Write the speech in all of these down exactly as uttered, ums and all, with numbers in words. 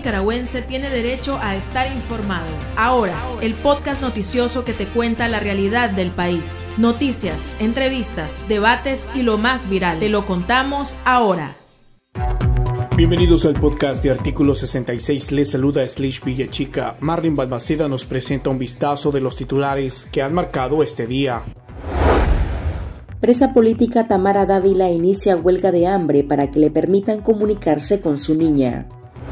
nicaragüense tiene derecho a estar informado. Ahora, el podcast noticioso que te cuenta la realidad del país. Noticias, entrevistas, debates y lo más viral. Te lo contamos ahora. Bienvenidos al podcast de Artículo sesenta y seis. Les saluda Slish Villachica. Marlin Balmaceda nos presenta un vistazo de los titulares que han marcado este día. Presa política Tamara Dávila inicia huelga de hambre para que le permitan comunicarse con su niña.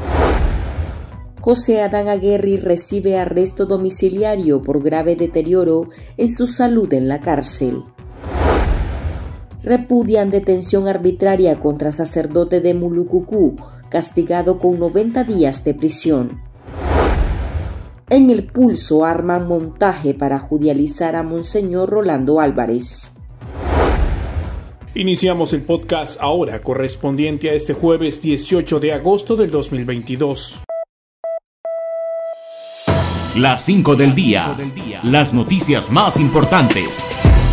José Adán Aguerri recibe arresto domiciliario por grave deterioro en su salud en la cárcel. Repudian detención arbitraria contra sacerdote de Mulucucú, castigado con noventa días de prisión. En El Pulso arman montaje para judicializar a Monseñor Rolando Álvarez. Iniciamos el podcast ahora, correspondiente a este jueves dieciocho de agosto del dos mil veintidós. Las cinco del día. Las noticias más importantes.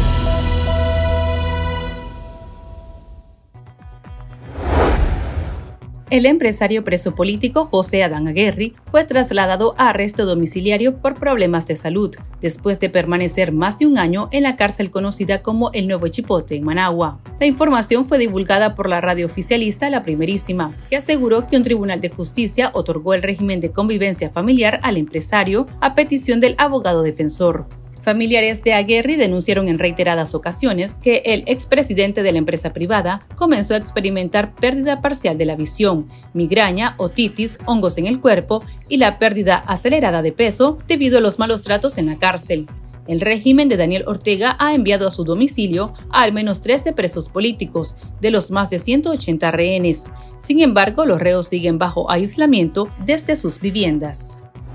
El empresario preso político José Adán Aguerri fue trasladado a arresto domiciliario por problemas de salud, después de permanecer más de un año en la cárcel conocida como El Nuevo Chipote en Managua. La información fue divulgada por la radio oficialista La Primerísima, que aseguró que un tribunal de justicia otorgó el régimen de convivencia familiar al empresario a petición del abogado defensor. Familiares de Aguerri denunciaron en reiteradas ocasiones que el expresidente de la empresa privada comenzó a experimentar pérdida parcial de la visión, migraña, otitis, hongos en el cuerpo y la pérdida acelerada de peso debido a los malos tratos en la cárcel. El régimen de Daniel Ortega ha enviado a su domicilio a al menos trece presos políticos, de los más de ciento ochenta rehenes. Sin embargo, los reos siguen bajo aislamiento desde sus viviendas.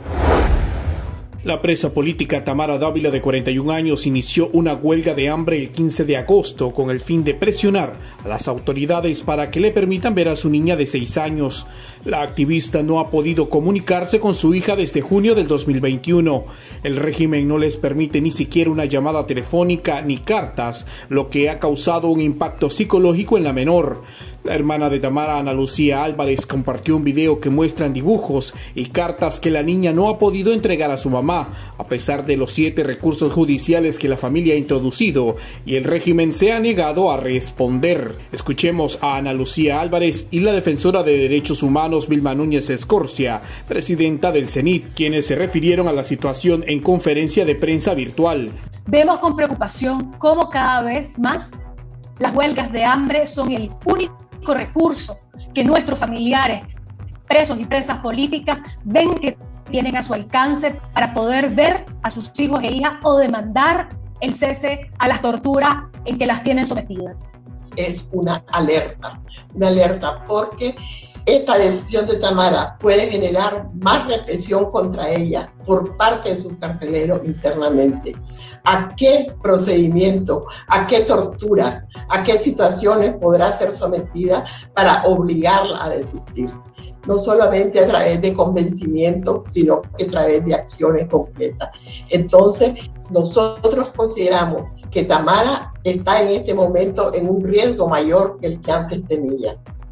La presa política Tamara Dávila, de cuarenta y un años, inició una huelga de hambre el quince de agosto con el fin de presionar a las autoridades para que le permitan ver a su niña de seis años. La activista no ha podido comunicarse con su hija desde junio del dos mil veintiuno. El régimen no les permite ni siquiera una llamada telefónica ni cartas, lo que ha causado un impacto psicológico en la menor. La hermana de Tamara, Ana Lucía Álvarez, compartió un video que muestra dibujos y cartas que la niña no ha podido entregar a su mamá, a pesar de los siete recursos judiciales que la familia ha introducido, y el régimen se ha negado a responder. Escuchemos a Ana Lucía Álvarez y la defensora de derechos humanos Vilma Núñez Escorcia, presidenta del CENIT, quienes se refirieron a la situación en conferencia de prensa virtual. Vemos con preocupación cómo cada vez más las huelgas de hambre son el único recurso que nuestros familiares, presos y presas políticas, ven que tienen a su alcance para poder ver a sus hijos e hijas o demandar el cese a las torturas en que las tienen sometidas. Es una alerta, una alerta porque esta decisión de Tamara puede generar más represión contra ella por parte de sus carceleros internamente. ¿A qué procedimiento, a qué tortura, a qué situaciones podrá ser sometida para obligarla a desistir? No solamente a través de convencimiento, sino que a través de acciones concretas. Entonces, nosotros consideramos que Tamara está en este momento en un riesgo mayor que el que antes tenía.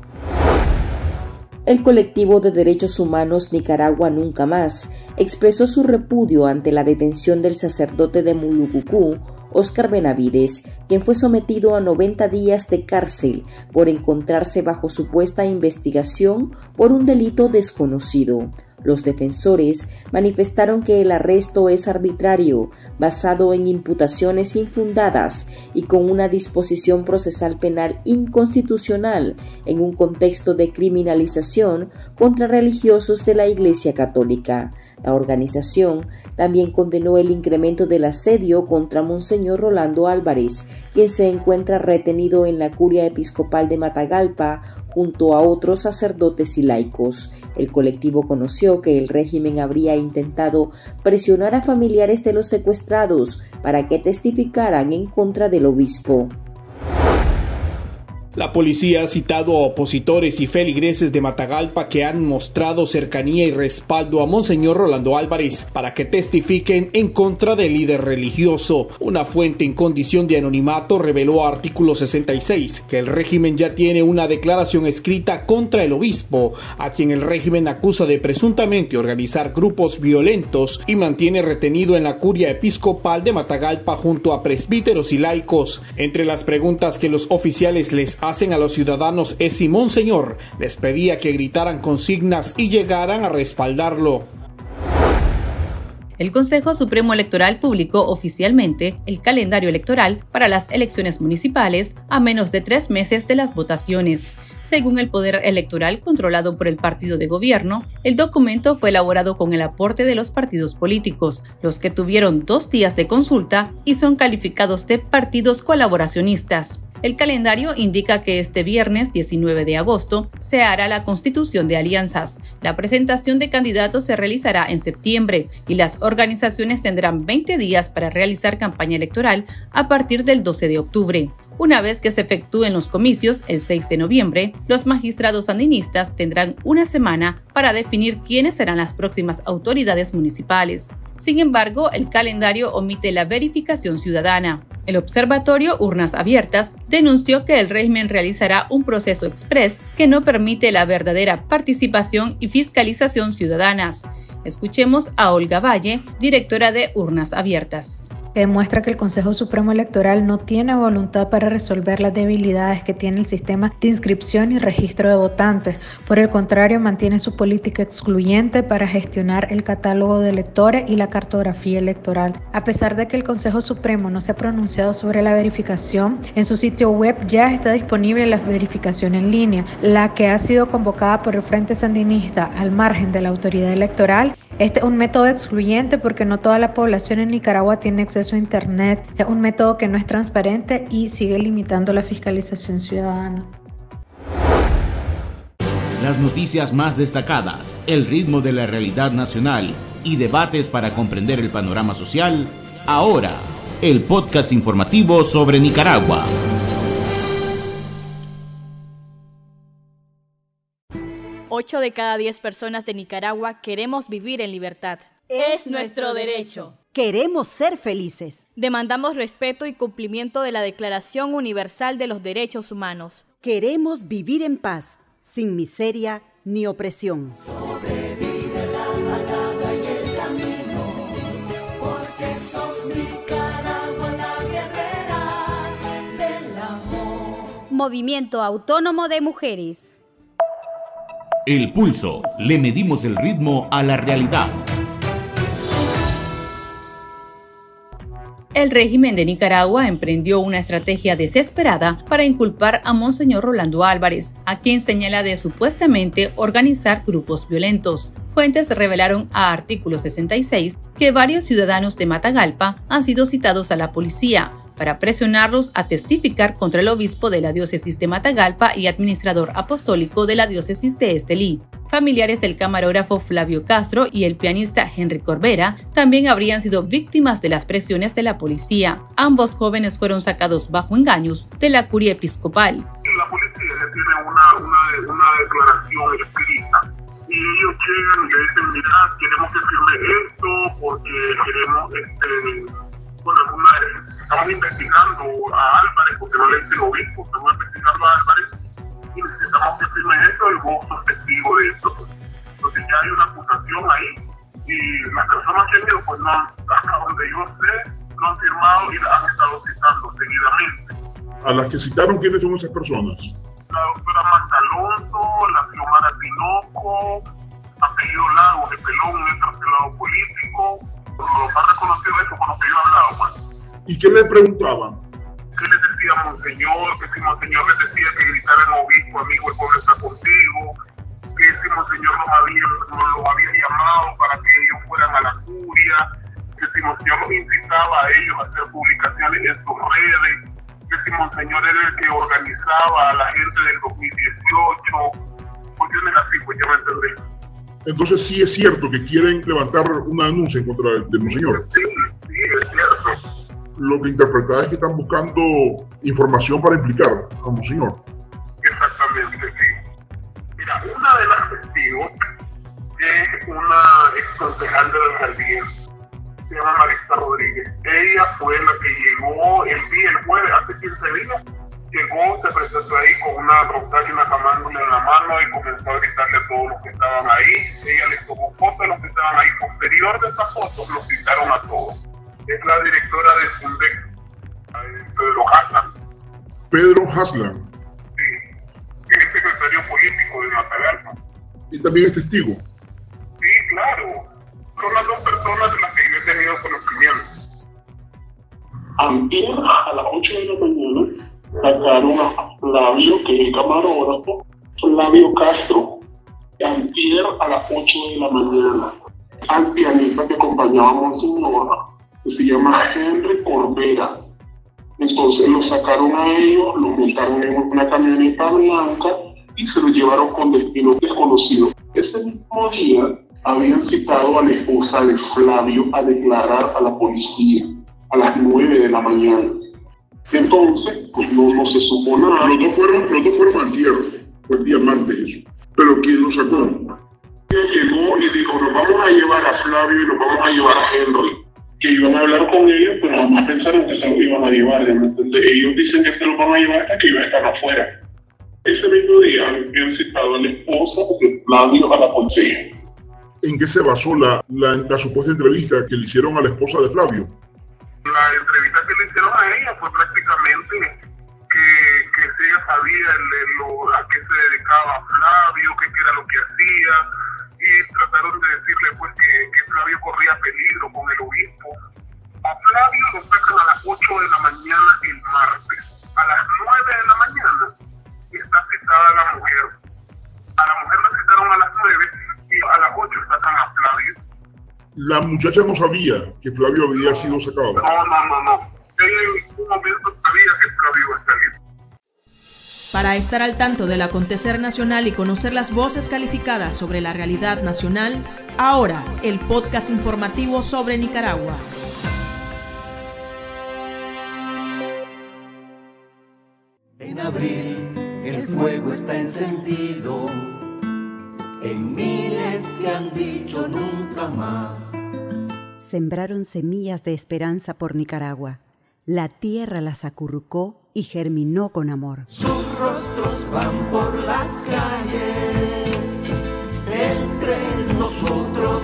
El colectivo de derechos humanos Nicaragua Nunca Más expresó su repudio ante la detención del sacerdote de Mulucucú, Óscar Benavides, quien fue sometido a noventa días de cárcel por encontrarse bajo supuesta investigación por un delito desconocido. Los defensores manifestaron que el arresto es arbitrario, basado en imputaciones infundadas y con una disposición procesal penal inconstitucional en un contexto de criminalización contra religiosos de la Iglesia Católica. La organización también condenó el incremento del asedio contra Monseñor Rolando Álvarez, quien se encuentra retenido en la Curia Episcopal de Matagalpa junto a otros sacerdotes y laicos. El colectivo conoció que el régimen habría intentado presionar a familiares de los secuestrados para que testificaran en contra del obispo. La policía ha citado a opositores y feligreses de Matagalpa que han mostrado cercanía y respaldo a Monseñor Rolando Álvarez para que testifiquen en contra del líder religioso. Una fuente en condición de anonimato reveló a Artículo sesenta y seis que el régimen ya tiene una declaración escrita contra el obispo, a quien el régimen acusa de presuntamente organizar grupos violentos y mantiene retenido en la curia episcopal de Matagalpa junto a presbíteros y laicos. Entre las preguntas que los oficiales les hacen a los ciudadanos es si Monseñor les pedía que gritaran consignas y llegaran a respaldarlo. El Consejo Supremo Electoral publicó oficialmente el calendario electoral para las elecciones municipales a menos de tres meses de las votaciones. Según el Poder Electoral controlado por el partido de gobierno, el documento fue elaborado con el aporte de los partidos políticos, los que tuvieron dos días de consulta y son calificados de partidos colaboracionistas. El calendario indica que este viernes diecinueve de agosto se hará la constitución de alianzas. La presentación de candidatos se realizará en septiembre y las organizaciones tendrán veinte días para realizar campaña electoral a partir del doce de octubre. Una vez que se efectúen los comicios, el seis de noviembre, los magistrados sandinistas tendrán una semana para definir quiénes serán las próximas autoridades municipales. Sin embargo, el calendario omite la verificación ciudadana. El Observatorio Urnas Abiertas denunció que el régimen realizará un proceso exprés que no permite la verdadera participación y fiscalización ciudadanas. Escuchemos a Olga Valle, directora de Urnas Abiertas. Demuestra que el Consejo Supremo Electoral no tiene voluntad para resolver las debilidades que tiene el sistema de inscripción y registro de votantes. Por el contrario, mantiene su política excluyente para gestionar el catálogo de electores y la cartografía electoral. A pesar de que el Consejo Supremo no se ha pronunciado sobre la verificación, en su sitio web ya está disponible la verificación en línea, la que ha sido convocada por el Frente Sandinista al margen de la autoridad electoral. Este es un método excluyente porque no toda la población en Nicaragua tiene acceso a Internet. Es un método que no es transparente y sigue limitando la fiscalización ciudadana. Las noticias más destacadas, el ritmo de la realidad nacional y debates para comprender el panorama social. Ahora, el podcast informativo sobre Nicaragua. Ocho de cada diez personas de Nicaragua queremos vivir en libertad. Es nuestro derecho. Queremos ser felices. Demandamos respeto y cumplimiento de la Declaración Universal de los Derechos Humanos. Queremos vivir en paz, sin miseria ni opresión. Sobrevive la palabra y el camino, porque sos Nicaragua la guerrera del amor. Movimiento Autónomo de Mujeres. El Pulso. Le medimos el ritmo a la realidad. El régimen de Nicaragua emprendió una estrategia desesperada para inculpar a Monseñor Rolando Álvarez, a quien señala de supuestamente organizar grupos violentos. Fuentes revelaron a Artículo sesenta y seis que varios ciudadanos de Matagalpa han sido citados a la policía para presionarlos a testificar contra el obispo de la diócesis de Matagalpa y administrador apostólico de la diócesis de Estelí. Familiares del camarógrafo Flavio Castro y el pianista Henry Corbera también habrían sido víctimas de las presiones de la policía. Ambos jóvenes fueron sacados bajo engaños de la curia episcopal. La policía le tiene una, una, una declaración escrita y ellos llegan y le dicen, mira, queremos que firme esto porque queremos, este, bueno, una, estamos investigando a Álvarez porque no le dicen obispo, estamos investigando a Álvarez y necesitamos que firme esto y vos sos testigo de esto. Entonces ya hay una acusación ahí y las personas que han ido, pues no, hasta donde yo sé, no han firmado y las han estado citando seguidamente. ¿A las que citaron quiénes son esas personas? La doctora Marta Alonso, la Xiomara Tinoco, apellido Lago de Pelón, un encarcelado político, los más reconocidos eso con los que yo he hablado, pues. ¿Y qué le preguntaban? ¿Qué les decía Monseñor? Que si Monseñor les decía que gritaran obispo, amigo, el pueblo está contigo. Que si Monseñor los había, los había llamado para que ellos fueran a la curia. Que si Monseñor los incitaba a ellos a hacer publicaciones en sus redes. Que si Monseñor era el que organizaba a la gente del dos mil dieciocho. Cuestiones así, pues ya me entendí. Entonces sí es cierto que quieren levantar una denuncia en contra del Monseñor. Sí, sí, es cierto. Lo que interpretaba es que están buscando información para implicar a Monseñor. concejal de la alcaldía, se llama Marisa Rodríguez. Ella fue la que llegó el día, el jueves, hace quince días, llegó, se presentó ahí con una rosario y una camándula en la mano y comenzó a gritarle a todos los que estaban ahí. Ella les tomó fotos a los que estaban ahí. Posterior de esa foto, los citaron a todos. Es la directora de Fundec, Pedro Haslan. Pedro Haslan. Sí, que es secretario político de Matagalpa. Y también es testigo. Sí, claro. Son las dos personas de las que yo he tenido conocimiento. Antier a las ocho de la mañana sacaron a Flavio, que es el camarógrafo, Flavio Castro, antier a las ocho de la mañana. Al pianista que acompañaba a Monseñora, que se llama Henry Corbera. Entonces lo sacaron a ellos, lo montaron en una camioneta blanca y se lo llevaron con destino desconocido. Ese mismo día habían citado a la esposa de Flavio a declarar a la policía a las nueve de la mañana. Entonces, pues no, no se supo nada. Los dos fueron, los dos fueron antier, fue el día martes eso. Pero ¿quién lo sacó? Ella llegó y dijo, nos vamos a llevar a Flavio y nos vamos a llevar a Henry. Que iban a hablar con ellos, pero jamás pensaron que se los iban a llevar. Ellos dicen que se los van a llevar hasta que ellos están afuera. Ese mismo día habían citado a la esposa de Flavio a la policía. ¿En qué se basó la, la, la supuesta entrevista que le hicieron a la esposa de Flavio? La entrevista que le hicieron a ella fue prácticamente que, que si ella sabía el, el, lo, a qué se dedicaba Flavio, que qué era lo que hacía, y trataron de decirle pues que, que Flavio corría peligro con el obispo. A Flavio lo sacan a las ocho de la mañana el martes. A las nueve de la mañana está citada la mujer. A la mujer la citaron a las nueve y a las ocho sacan a Flavio. La muchacha no sabía que Flavio había sido sacado. No, no, no, no. Ella en ningún momento sabía que Flavio iba a salir. Para estar al tanto del acontecer nacional y conocer las voces calificadas sobre la realidad nacional, ahora el podcast informativo sobre Nicaragua. En abril el fuego está encendido, en miles que han dicho nunca más. Sembraron semillas de esperanza por Nicaragua. La tierra las acurrucó y germinó con amor. Sus rostros van por las calles, entre nosotros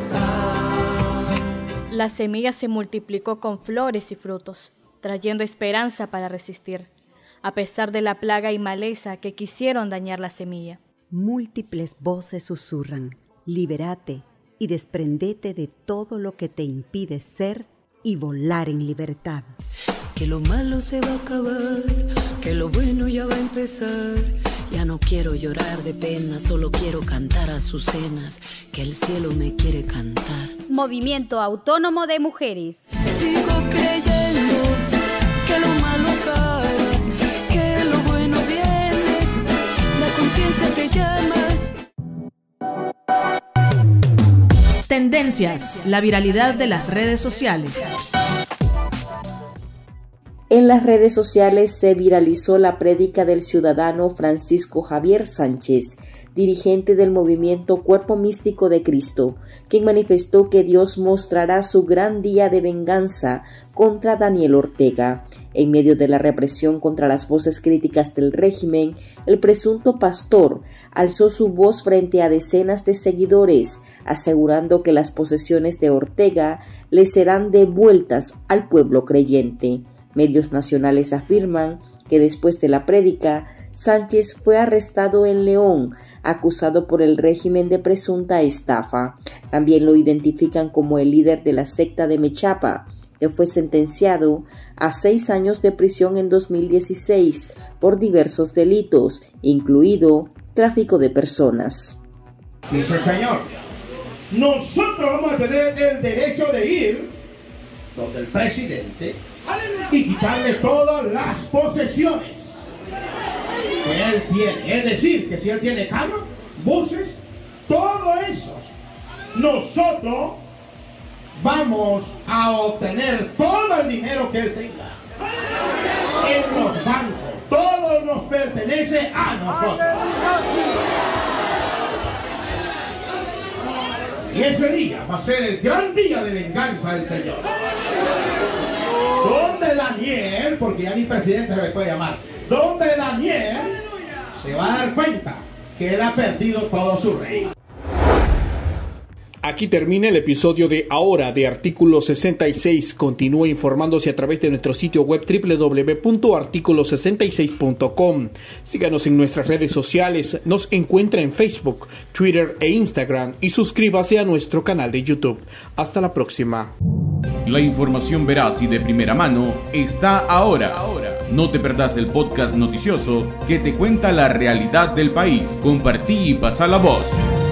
están. La semilla se multiplicó con flores y frutos, trayendo esperanza para resistir, a pesar de la plaga y maleza que quisieron dañar la semilla. Múltiples voces susurran, libérate y desprendete de todo lo que te impide ser y volar en libertad. Que lo malo se va a acabar, que lo bueno ya va a empezar. Ya no quiero llorar de pena, solo quiero cantar azucenas, que el cielo me quiere cantar. Movimiento Autónomo de Mujeres. Sigo creyendo que lo malo acaba, que lo bueno viene, la conciencia te llama. Tendencias, la viralidad de las redes sociales. En las redes sociales se viralizó la prédica del ciudadano Francisco Javier Sánchez, dirigente del movimiento Cuerpo Místico de Cristo, quien manifestó que Dios mostrará su gran día de venganza contra Daniel Ortega. En medio de la represión contra las voces críticas del régimen, el presunto pastor alzó su voz frente a decenas de seguidores, asegurando que las posesiones de Ortega le serán devueltas al pueblo creyente. Medios nacionales afirman que después de la prédica, Sánchez fue arrestado en León, acusado por el régimen de presunta estafa. También lo identifican como el líder de la secta de Mechapa, que fue sentenciado a seis años de prisión en dos mil dieciséis por diversos delitos, incluido tráfico de personas. Dice el Señor, nosotros vamos a tener el derecho de ir donde el presidente y quitarle todas las posesiones que él tiene. Es decir, que si él tiene carros, buses, todo eso, nosotros vamos a obtener todo el dinero que él tenga en los bancos. Todo nos pertenece a nosotros. Y ese día va a ser el gran día de venganza del Señor. Donde Daniel, porque ya ni presidente se le puede llamar, donde Daniel se va a dar cuenta que él ha perdido todo su reino. Aquí termina el episodio de Ahora de Artículo sesenta y seis. Continúe informándose a través de nuestro sitio web doble u doble u doble u punto artículo sesenta y seis punto com. Síganos en nuestras redes sociales, nos encuentra en Facebook, Twitter e Instagram y suscríbase a nuestro canal de YouTube. Hasta la próxima. La información veraz y de primera mano está ahora. No te perdás el podcast noticioso que te cuenta la realidad del país. Compartí y pasa la voz.